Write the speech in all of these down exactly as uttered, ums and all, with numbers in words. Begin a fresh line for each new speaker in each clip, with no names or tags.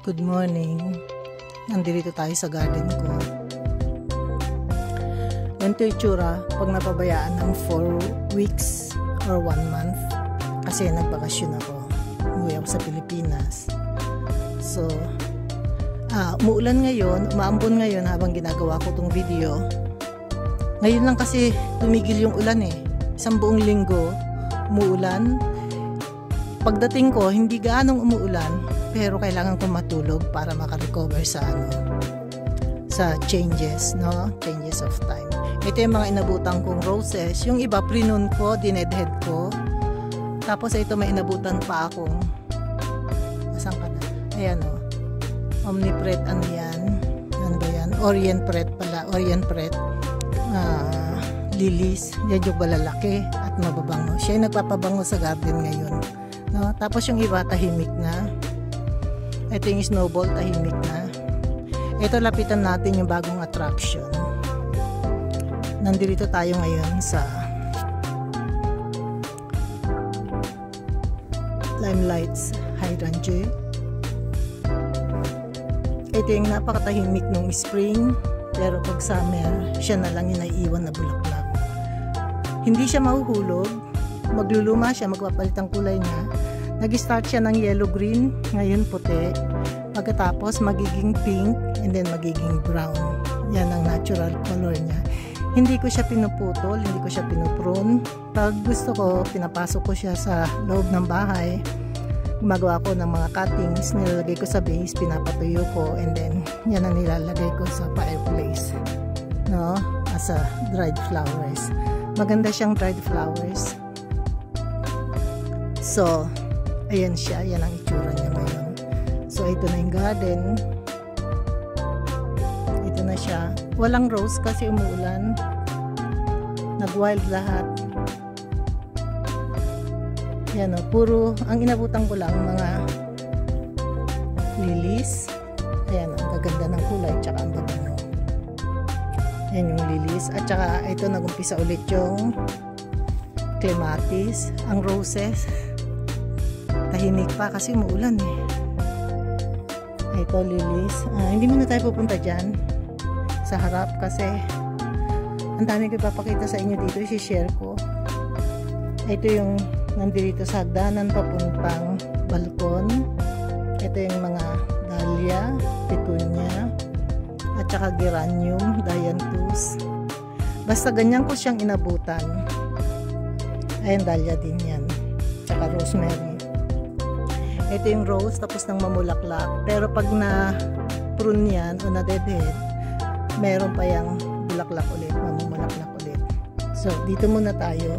Good morning. Nandito tayo sa garden ko. Ganito yung tsura pag napabayaan ng four weeks or one month. Kasi nagbakasyon ako. Umuwi ako sa Pilipinas. So, ah, umuulan ngayon, umaambon ngayon habang ginagawa ko tong video. Ngayon lang kasi tumigil yung ulan eh. Isang buong linggo, umuulan. Pagdating ko, hindi gaanong umuulan. Pero kailangan ko matulog para makarecover sa ano, sa changes, no? Changes of time. Ito yung mga inabutan kong roses. Yung iba, prinon ko, dinedhead ko. Tapos ito may inabutan pa akong, asan ka na? Ayan o. Oh. Omnipret, ano yan? Ano ba yan? Orient Pret pala. Orient Pret. Uh, lilies. Yan yung balalaki at mababango. Siya yung nagpapabango sa garden ngayon. No? Tapos yung iba, tahimik na. Ito yung snowball, tahimik na. Ito, lapitan natin yung bagong attraction. Nandito tayo ngayon sa Limelights Hydrangea. Ito yung napakatahimik nung spring, pero pag summer, siya na lang yung naiiwan na bulaklak. Hindi siya mahuhulog, magluluma siya, magpapalit ang kulay niya. Nag-start siya ng yellow-green, ngayon puti. Pagkatapos magiging pink and then magiging brown. Yan ang natural color niya. Hindi ko siya pinuputol, hindi ko siya pinuprune. Pag gusto ko, pinapasok ko siya sa loob ng bahay. Gumagawa ko ng mga cuttings, nilalagay ko sa base, pinapatuyo ko, and then yan ang nilalagay ko sa fireplace. No? As a dried flowers. Maganda siyang dried flowers. So, ayan siya, yan ang itsura niya ngayon. So, ito na yung garden. Ito na siya. Walang rose kasi umuulan. Nag-wild lahat. Yan o, puro, ang inabutan ko lang, mga lilies. Ayan, ang gaganda ng kulay, tsaka ang babango. Yan yung lilies. At tsaka, ito, nag-umpisa ulit yung clematis. Ang roses. Tahimik pa kasi umuulan eh. Ito, lilies. Ah, hindi muna tayo pupunta dyan sa harap kasi ang dami ko ipapakita sa inyo dito. I-share ko. Ito yung nandito sa hagdanan papuntang balkon. Ito yung mga dahlia, petunia, at saka geranium, dianthus. Basta ganyan ko siyang inabutan. Ayan, dahlia din yan. Tsaka rosemary. Ito yung rose, tapos nang mamulaklak. Pero pag na-prune yan o na-deadhead, meron pa yung bulaklak ulit, mamumulaklak ulit. So, dito muna tayo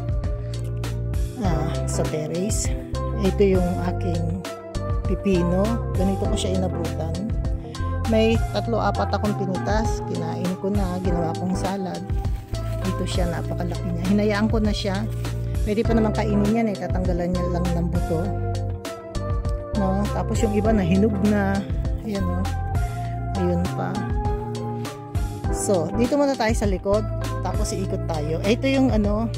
ah, sa terrace. Ito yung aking pipino. Ganito ko siya inabutan. May tatlo-apat akong pinitas. Kinain ko na, ginawa kong salad. Dito siya, napakalaki niya. Hinayaan ko na siya. Pwede pa naman kainin yan eh. Tatanggalan niya lang ng buto. No? Tapos yung iba na hinog na. Ayan o. Ayun pa. So, dito muna tayo sa likod. Tapos iikot tayo. Ito yung ano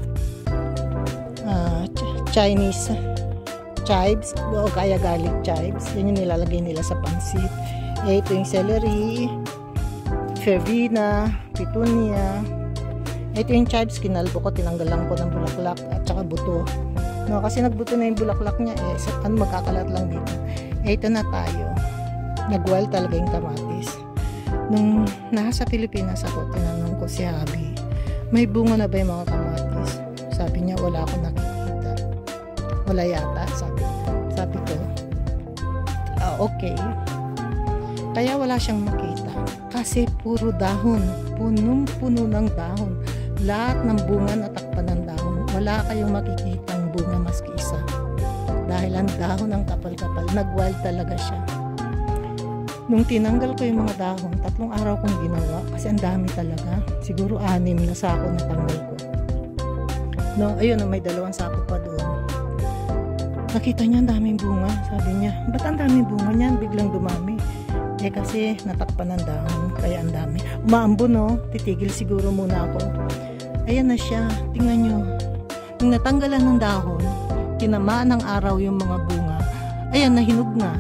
uh, Chinese chives o kaya garlic chives. Yan yung nilalagay nila sa pansit. Ito yung celery, verbena, petunia. Ito yung chives. Kinalbo ko. Tinanggalan ko ng bulaklak at saka buto. No, kasi nagbuto na yung bulaklak niya eh. So, ano, magkakalat lang dito. Eh, ito na tayo. Nag-wild talaga yung kamatis. Nung nasa Pilipinas ako, tinanong ko si Habi, may bunga na ba yung mga kamatis? Sabi niya, wala akong nakikita. Wala yata, sabi niya. Sabi ko, ah, okay. Kaya wala siyang makita. Kasi puro dahon. Punong-puno ng dahon. Lahat ng bunga natakpan ng dahon. Wala kayong makikita bunga maski isa dahil ang dahon ang kapal-kapal. Nag-wild talaga siya. Nung tinanggal ko yung mga dahon, tatlong araw kong ginawa kasi ang dami talaga. Siguro anim na sako na tanggal ko. No, ayun, may dalawang sako pa doon. Nakita niya ang daming bunga. Sabi niya, ba't ang daming bunga niyan? Biglang dumami. Eh kasi natakpan ng dahon, kaya ang dami. Umaambon, no? Titigil siguro muna ako. Ayan na siya. Tingnan nyo. Nung natanggalan ng dahon, tinamaan ng araw yung mga bunga, ayan, nahinog na.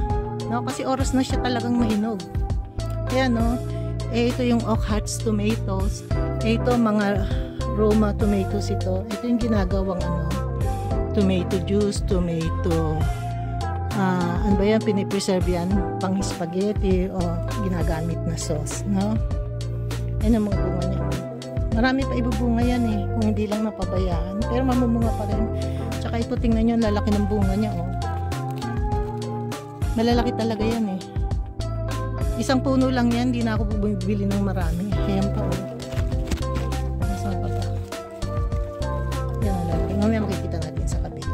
no? Kasi oras na siya talagang mahinog. Ayan, no? Eh, ito yung Oak Hearts tomatoes. Eh, ito mga Roma tomatoes ito. Ito yung ginagawang ano, tomato juice, tomato, uh, ano ba yan, pinipreserve yan, pang spaghetti o ginagamit na sauce, no? Ayan ang mga bunga niya. Marami pa ibubunga yan eh, kung hindi lang napabayaan. Pero mamumunga pa rin. Tsaka ito, tingnan nyo, lalaki ng bunga niya, oh. Malalaki talaga yan eh. Isang puno lang yan, di na ako bumibili ng marami. Ayan pa, oh. Saan pa ba? Yan ang lalaki. Mamaya makikita natin sa kabila.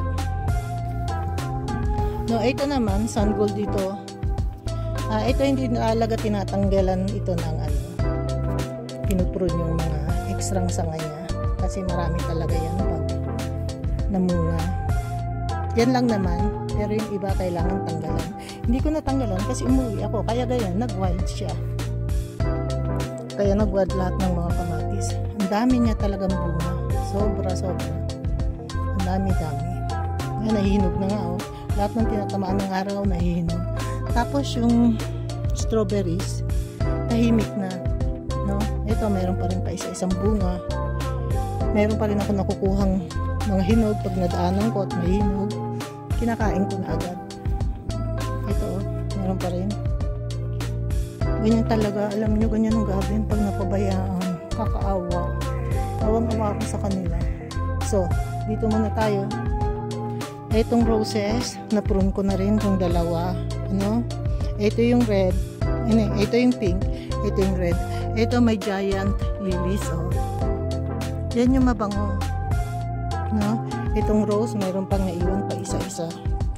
No, ito naman, sun gold dito. Uh, ito hindi naalaga, tinatanggalan ito ng ano, pinuprune yung mga ekstrang sanga niya. Kasi marami talaga yan pag namunga. Yan lang naman, pero yung iba kailangan tanggalan. Hindi ko natanggalan kasi umuwi ako, kaya ganyan, nag-wild siya. Kaya nag-wild lahat ng mga kamatis. Ang dami niya talagang bunga. Sobra, sobra. Ang dami-dami. Ngayon, nahihinog na nga, oh. Lahat ng tinatamaan ng araw, nahihinog. Tapos yung strawberries, tahimik na. No? Ito, mayroon pa rin pa isa-isang bunga. Mayroon pa rin ako nakukuhang mga hinog. Pag nadaanan ko at may hinog, kinakain ko na agad. Ito, oh, mayroon pa rin. Ganyan talaga, alam nyo, ganyan ang gagawin pag napabayaan. Kakaawa. Awang-awa ako sa kanila. So, dito muna tayo. Itong roses, na-prune ko na rin itong dalawa. Ano? Ito yung red. Ano, ito yung pink. Ito yung red. Ito may giant lilies, oh. Yan yung mabango. No? Itong rose, mayroon pang naiwan pa isa-isa.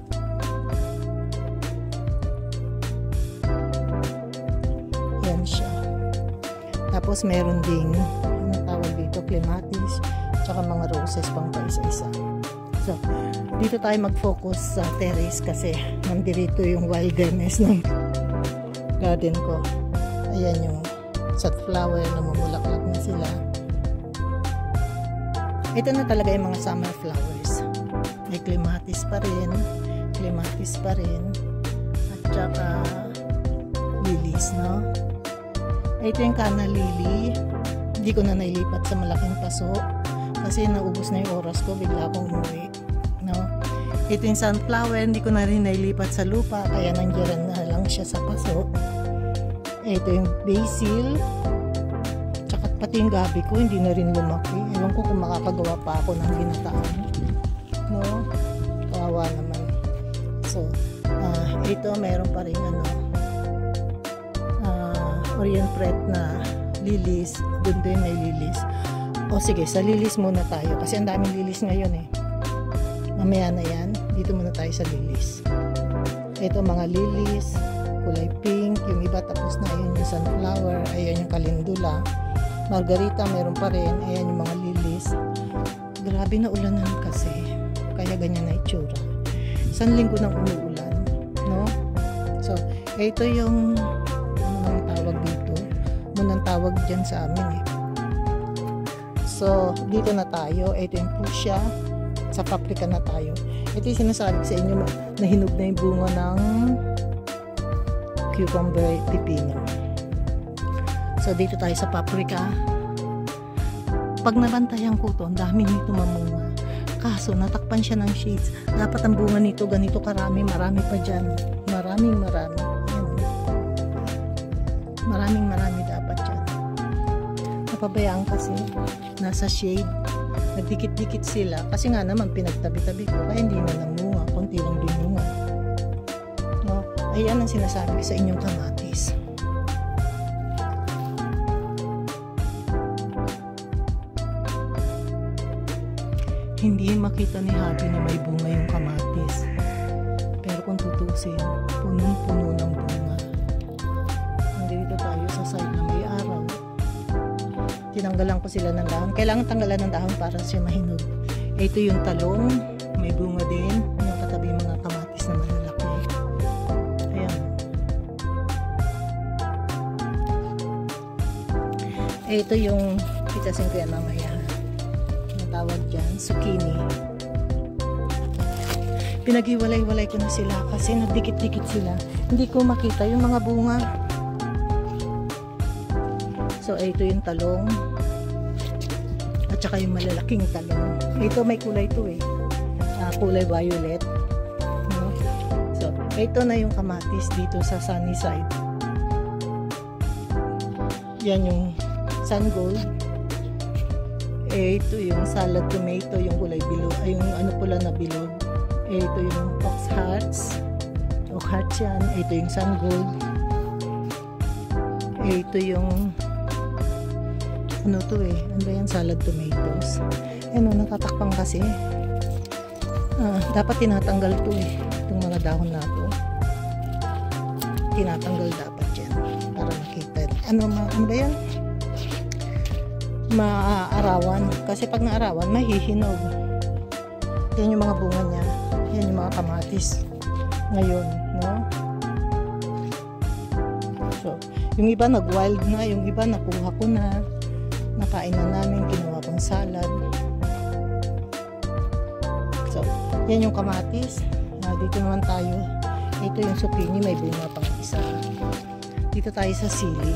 Yan siya. Tapos mayroon ding, ano tawag dito, clematis, tsaka mga roses pang pa isa-isa. So, dito tayo mag-focus sa terrace kasi nandirito yung wilderness ng garden ko. Ayan yung sunflower na mamulaklak na sila. Ito na talaga yung mga summer flowers. May clematis pa rin, clematis pa rin, at saka lilies, no? Ito yung canna lily. Hindi ko na nailipat sa malaking paso kasi naubos na yung oras ko, bigla akong umuwi, no? Ito yung sunflower, hindi ko na rin nailipat sa lupa kaya nandiyan na lang siya sa paso. Ito yung basil, tsaka pati yung gabi ko hindi na rin lumaki. Ewan ko kung makakagawa pa ako ng ginataan, no? Kawawa naman. So, uh, ito mayroon pa rin ano, uh, Orient Pret na lilies. Doon din may lilies. O sige, sa lilies muna tayo kasi ang daming lilies ngayon eh. Mamaya na yan, dito muna tayo sa lilies. Ito mga lilies, kulay pink, yung iba tapos na, ayun yung sunflower, ayun yung calendula. Margarita meron pa rin, ayan yung mga lilies. Grabe na ulanan kasi, kaya ganyan na itsura. Isang linggo nang umuulan, no? So, ito yung, ano nang tawag dito? Munang tawag dyan sa amin eh. So, dito na tayo. Ito yung fuchsia. Sa paprika na tayo. Ito yung sinasabi sa inyo na hinog na yung bunga ng cucumber pipino. So, dito tayo sa paprika. Pag nabantayan ko to, ang dami nito mamunga. Kaso, natakpan siya ng shades. Dapat ang bunga nito ganito karami. Marami pa dyan. Maraming marami. Ayan. Maraming marami dapat dyan. Napabayaan kasi nasa shade, nagdikit-dikit sila kasi nga naman pinagtabi-tabi ko kaya hindi na namunga, konti lang bimunga, no? Ayan ang sinasabi sa inyong kamatis. Hindi makita ni Happy na may bunga yung kamatis, pero kung tutusin, punong-puno ng bunga. Nandito tayo sa side na may araw. Tinanggalan ko sila ng dahon. Kailangan tanggalan ng dahon para siya mahinog. Ito yung talong. May bunga din. Yung katabi mga kamatis na malalaki. Ayan. Ito yung pitasin ko yan mamaya. Ang tawag dyan, zucchini. pinag-iwalay-walay ko na sila kasi nagdikit-dikit sila. Hindi ko makita yung mga bunga. So, ito yung talong. At saka yung malalaking talong. Ito may kulay to eh. Uh, kulay violet. No? So, ito na yung kamatis dito sa sunny side. Yan yung sun gold. Ito yung salad tomato, yung kulay bilog. Ay, yung ano pula na bilog. Ito yung ox hearts. Ox hearts yan. Ito yung sun gold. Ito yung ano to eh. Ano ba yan? Salad tomatoes. Ano, natatakpang kasi. Ah, dapat tinatanggal to eh. Itong mga dahon na to. Tinatanggal dapat yan. Para makita. Ano, ma ano ba yan? Maaarawan. Kasi pag naarawan, mahihinog. Yan yung mga bunga niya. Yan yung mga kamatis. Ngayon, no? So, yung iba nag-wild na. Yung iba nakuha ko na. Nakain na namin, ginawa kong salad. So, yan yung kamatis. Uh, dito naman tayo. Ito yung zucchini, may bunga pang isa. Dito tayo sa sili.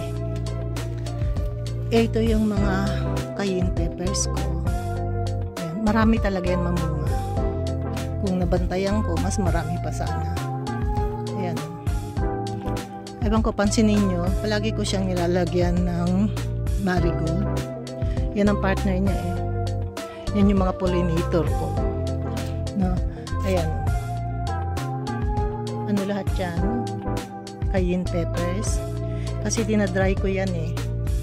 Ito yung mga cayenne peppers ko. Yan. Marami talaga yan mamunga. Kung nabantayan ko, mas marami pa sana. Ayan. Ewan ko, pansinin nyo, palagi ko siyang nilalagyan ng marigold. Yan ang partner niya eh. Yan yung mga pollinator ko. No? Ayan. Ano lahat yan? Cayenne peppers. Kasi dinadry ko yan eh.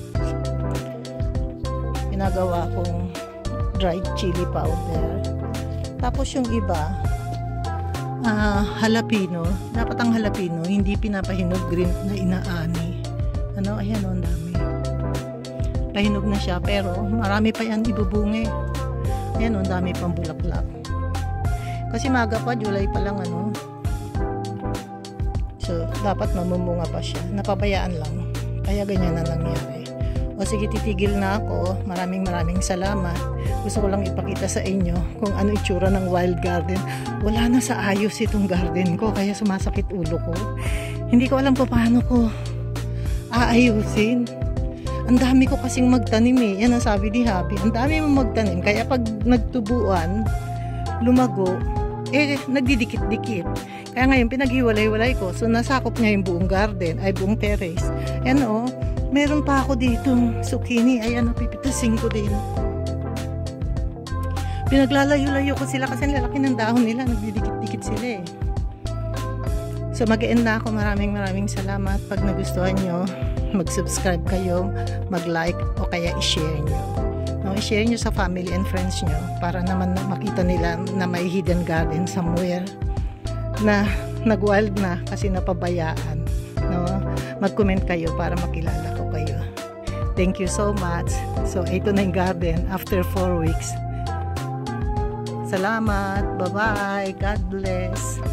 Ginagawa kong dried chili powder. Tapos yung iba, uh, jalapeno. Dapat ang jalapeno, hindi pinapahinog green na inaani. Ano? Ayan o, ang dami. Pahinog na siya pero marami pa yan ibubungi. Ayan o, dami pang bulaklak. Kasi maga pa, July pa lang ano. So, dapat mamumunga pa siya. Napabayaan lang. Kaya ganyan na nangyari. O sige, titigil na ako. Maraming maraming salamat. Gusto ko lang ipakita sa inyo kung ano itsura ng wild garden. Wala na sa ayos itong garden ko. Kaya sumasakit ulo ko. Hindi ko alam pa paano ko aayusin. Ang dami ko kasing magtanim eh. Yan ang sabi ni Happy. Ang dami mo magtanim. Kaya pag nagtubuan, lumago, eh, nagdidikit-dikit. Kaya ngayon, pinag-iwalay-walay ko. So, nasakop niya yung buong garden, ay buong terrace. Ayan o, meron pa ako dito zucchini. Ayan o, pipitasin ko din. Pinaglalayo-layo ko sila kasi lalaki ng dahon nila. Nagdidikit-dikit sila eh. So, mag-end na ako. Maraming maraming salamat. Pag nagustuhan nyo, mag-subscribe kayo, mag-like, o kaya i-share nyo. No, i-share nyo sa family and friends nyo para naman makita nila na may hidden garden somewhere na nag-wild na kasi napabayaan. No? Mag-comment kayo para makilala ko kayo. Thank you so much. So, ito na yung garden after four weeks. Salamat. Bye-bye. God bless.